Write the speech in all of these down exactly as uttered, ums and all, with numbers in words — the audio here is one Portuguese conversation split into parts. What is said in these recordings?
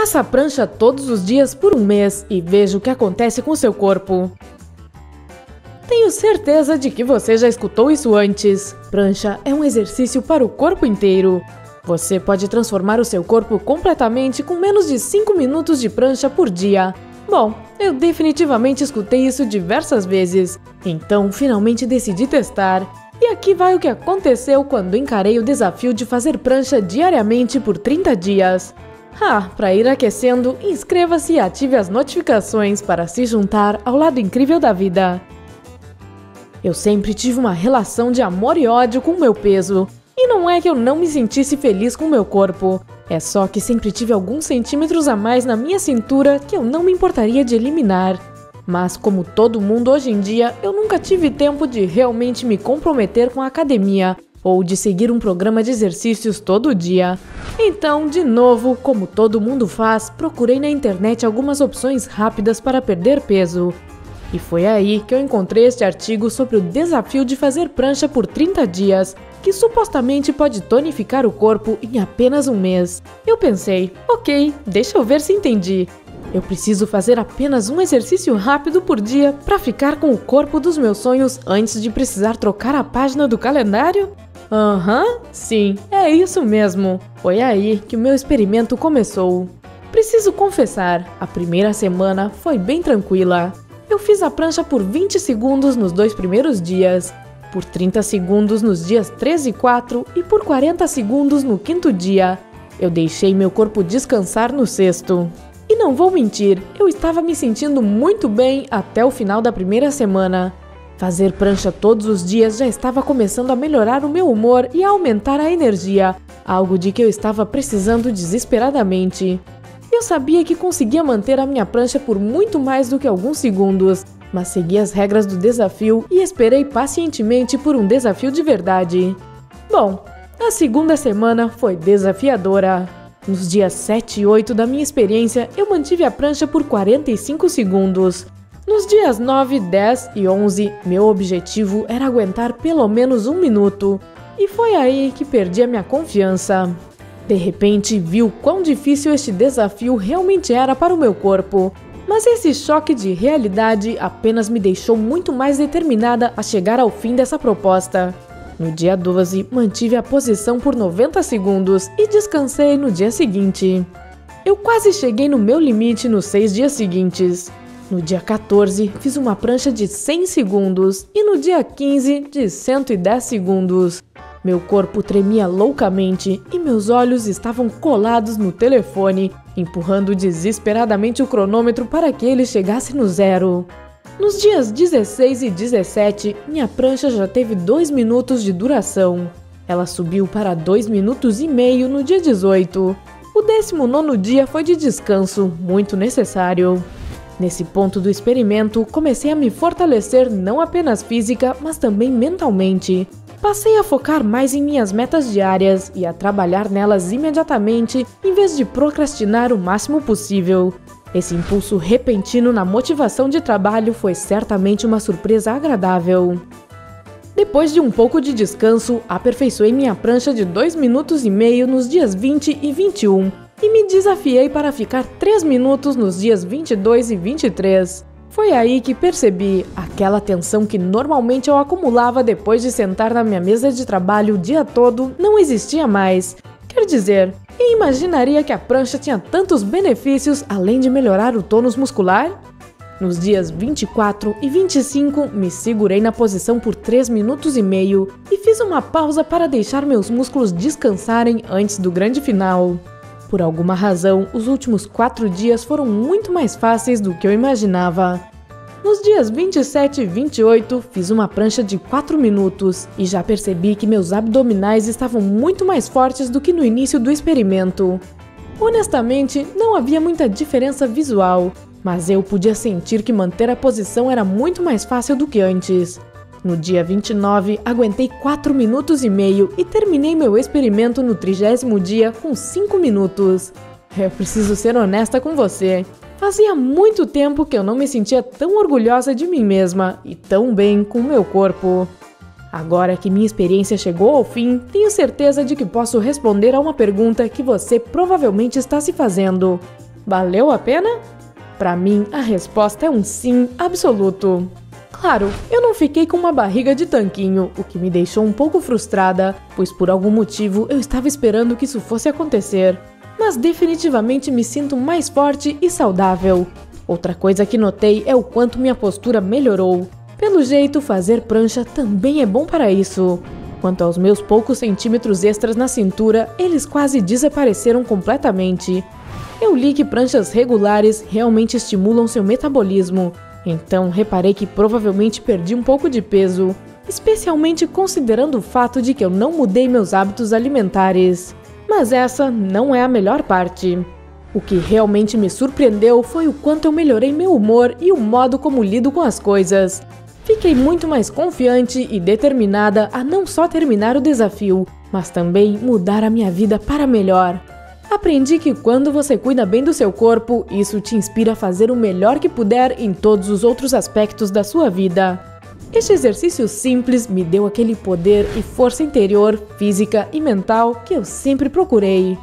Faça a prancha todos os dias por um mês e veja o que acontece com seu corpo. Tenho certeza de que você já escutou isso antes. Prancha é um exercício para o corpo inteiro. Você pode transformar o seu corpo completamente com menos de cinco minutos de prancha por dia. Bom, eu definitivamente escutei isso diversas vezes, então finalmente decidi testar. E aqui vai o que aconteceu quando encarei o desafio de fazer prancha diariamente por trinta dias. Ah, para ir aquecendo, inscreva-se e ative as notificações para se juntar ao lado incrível da vida. Eu sempre tive uma relação de amor e ódio com o meu peso. E não é que eu não me sentisse feliz com o meu corpo. É só que sempre tive alguns centímetros a mais na minha cintura que eu não me importaria de eliminar. Mas como todo mundo hoje em dia, eu nunca tive tempo de realmente me comprometer com a academia ou de seguir um programa de exercícios todo dia. Então, de novo, como todo mundo faz, procurei na internet algumas opções rápidas para perder peso. E foi aí que eu encontrei este artigo sobre o desafio de fazer prancha por trinta dias, que supostamente pode tonificar o corpo em apenas um mês. Eu pensei, ok, deixa eu ver se entendi. Eu preciso fazer apenas um exercício rápido por dia para ficar com o corpo dos meus sonhos antes de precisar trocar a página do calendário? Aham, uhum, sim, é isso mesmo. Foi aí que o meu experimento começou. Preciso confessar, a primeira semana foi bem tranquila. Eu fiz a prancha por vinte segundos nos dois primeiros dias, por trinta segundos nos dias três e quatro e por quarenta segundos no quinto dia. Eu deixei meu corpo descansar no sexto. E não vou mentir, eu estava me sentindo muito bem até o final da primeira semana. Fazer prancha todos os dias já estava começando a melhorar o meu humor e a aumentar a energia, algo de que eu estava precisando desesperadamente. Eu sabia que conseguia manter a minha prancha por muito mais do que alguns segundos, mas segui as regras do desafio e esperei pacientemente por um desafio de verdade. Bom, a segunda semana foi desafiadora. Nos dias sete e oito da minha experiência, eu mantive a prancha por quarenta e cinco segundos. Nos dias nove, dez e onze, meu objetivo era aguentar pelo menos um minuto. E foi aí que perdi a minha confiança. De repente, vi o quão difícil este desafio realmente era para o meu corpo. Mas esse choque de realidade apenas me deixou muito mais determinada a chegar ao fim dessa proposta. No dia doze, mantive a posição por noventa segundos e descansei no dia seguinte. Eu quase cheguei no meu limite nos seis dias seguintes. No dia quatorze, fiz uma prancha de cem segundos e no dia quinze, de cento e dez segundos. Meu corpo tremia loucamente e meus olhos estavam colados no telefone, empurrando desesperadamente o cronômetro para que ele chegasse no zero. Nos dias dezesseis e dezessete, minha prancha já teve dois minutos de duração. Ela subiu para dois minutos e meio no dia dezoito. O décimo nono dia foi de descanso, muito necessário. Nesse ponto do experimento, comecei a me fortalecer não apenas física, mas também mentalmente. Passei a focar mais em minhas metas diárias e a trabalhar nelas imediatamente, em vez de procrastinar o máximo possível. Esse impulso repentino na motivação de trabalho foi certamente uma surpresa agradável. Depois de um pouco de descanso, aperfeiçoei minha prancha de dois minutos e meio nos dias vinte e vinte e um e me desafiei para ficar três minutos nos dias vinte e dois e vinte e três. Foi aí que percebi aquela tensão que normalmente eu acumulava depois de sentar na minha mesa de trabalho o dia todo não existia mais. Quer dizer, quem imaginaria que a prancha tinha tantos benefícios além de melhorar o tônus muscular? Nos dias vinte e quatro e vinte e cinco, me segurei na posição por três minutos e meio e fiz uma pausa para deixar meus músculos descansarem antes do grande final. Por alguma razão, os últimos quatro dias foram muito mais fáceis do que eu imaginava. Nos dias vinte e sete e vinte e oito, fiz uma prancha de quatro minutos e já percebi que meus abdominais estavam muito mais fortes do que no início do experimento. Honestamente, não havia muita diferença visual, mas eu podia sentir que manter a posição era muito mais fácil do que antes. No dia vinte e nove, aguentei quatro minutos e meio e terminei meu experimento no trigésimo dia com cinco minutos. Eu preciso ser honesta com você. Fazia muito tempo que eu não me sentia tão orgulhosa de mim mesma e tão bem com o meu corpo. Agora que minha experiência chegou ao fim, tenho certeza de que posso responder a uma pergunta que você provavelmente está se fazendo. Valeu a pena? Pra mim, a resposta é um sim absoluto. Claro, eu não fiquei com uma barriga de tanquinho, o que me deixou um pouco frustrada, pois por algum motivo eu estava esperando que isso fosse acontecer. Mas definitivamente me sinto mais forte e saudável. Outra coisa que notei é o quanto minha postura melhorou. Pelo jeito, fazer prancha também é bom para isso. Quanto aos meus poucos centímetros extras na cintura, eles quase desapareceram completamente. Eu li que pranchas regulares realmente estimulam seu metabolismo, então reparei que provavelmente perdi um pouco de peso, especialmente considerando o fato de que eu não mudei meus hábitos alimentares. Mas essa não é a melhor parte. O que realmente me surpreendeu foi o quanto eu melhorei meu humor e o modo como lido com as coisas. Fiquei muito mais confiante e determinada a não só terminar o desafio, mas também mudar a minha vida para melhor. Aprendi que quando você cuida bem do seu corpo, isso te inspira a fazer o melhor que puder em todos os outros aspectos da sua vida. Este exercício simples me deu aquele poder e força interior, física e mental que eu sempre procurei.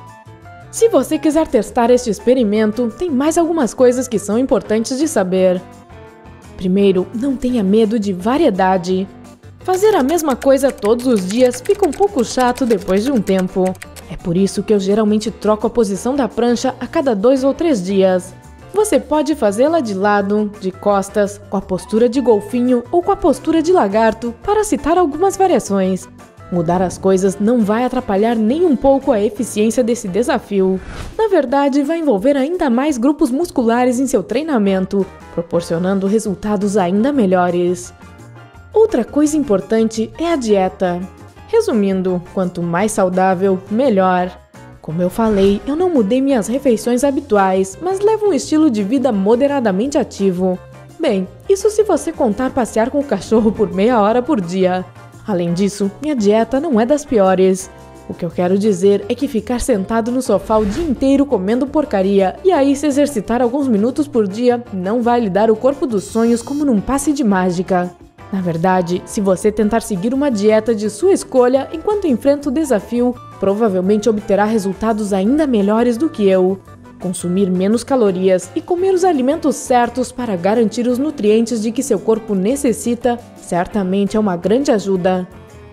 Se você quiser testar este experimento, tem mais algumas coisas que são importantes de saber. Primeiro, não tenha medo de variedade. Fazer a mesma coisa todos os dias fica um pouco chato depois de um tempo. É por isso que eu geralmente troco a posição da prancha a cada dois ou três dias. Você pode fazê-la de lado, de costas, com a postura de golfinho ou com a postura de lagarto, para citar algumas variações. Mudar as coisas não vai atrapalhar nem um pouco a eficiência desse desafio. Na verdade, vai envolver ainda mais grupos musculares em seu treinamento, proporcionando resultados ainda melhores. Outra coisa importante é a dieta. Resumindo, quanto mais saudável, melhor. Como eu falei, eu não mudei minhas refeições habituais, mas levo um estilo de vida moderadamente ativo. Bem, isso se você contar passear com o cachorro por meia hora por dia. Além disso, minha dieta não é das piores. O que eu quero dizer é que ficar sentado no sofá o dia inteiro comendo porcaria e aí se exercitar alguns minutos por dia não vai lhe dar o corpo dos sonhos como num passe de mágica. Na verdade, se você tentar seguir uma dieta de sua escolha enquanto enfrenta o desafio, provavelmente obterá resultados ainda melhores do que eu. Consumir menos calorias e comer os alimentos certos para garantir os nutrientes de que seu corpo necessita certamente é uma grande ajuda.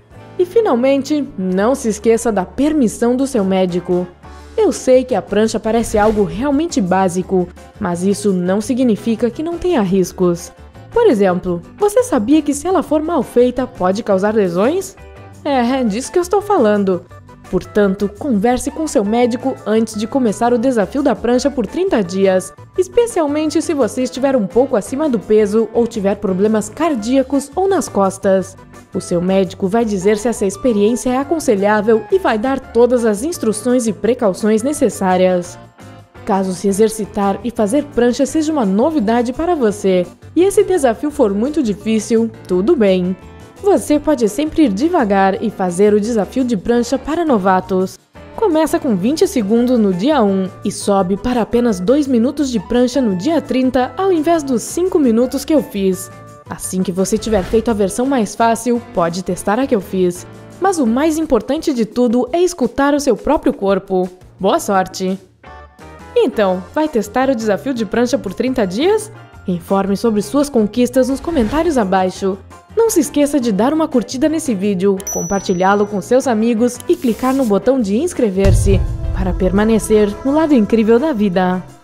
E finalmente, não se esqueça da permissão do seu médico. Eu sei que a prancha parece algo realmente básico, mas isso não significa que não tenha riscos. Por exemplo, você sabia que se ela for mal feita pode causar lesões? É, é disso que eu estou falando. Portanto, converse com seu médico antes de começar o desafio da prancha por trinta dias, especialmente se você estiver um pouco acima do peso ou tiver problemas cardíacos ou nas costas. O seu médico vai dizer se essa experiência é aconselhável e vai dar todas as instruções e precauções necessárias. Caso se exercitar e fazer prancha seja uma novidade para você, e esse desafio for muito difícil, tudo bem. Você pode sempre ir devagar e fazer o desafio de prancha para novatos. Começa com vinte segundos no dia um e sobe para apenas dois minutos de prancha no dia trinta ao invés dos cinco minutos que eu fiz. Assim que você tiver feito a versão mais fácil, pode testar a que eu fiz. Mas o mais importante de tudo é escutar o seu próprio corpo. Boa sorte! Então, vai testar o desafio de prancha por trinta dias? Informe sobre suas conquistas nos comentários abaixo. Não se esqueça de dar uma curtida nesse vídeo, compartilhá-lo com seus amigos e clicar no botão de inscrever-se para permanecer no lado incrível da vida.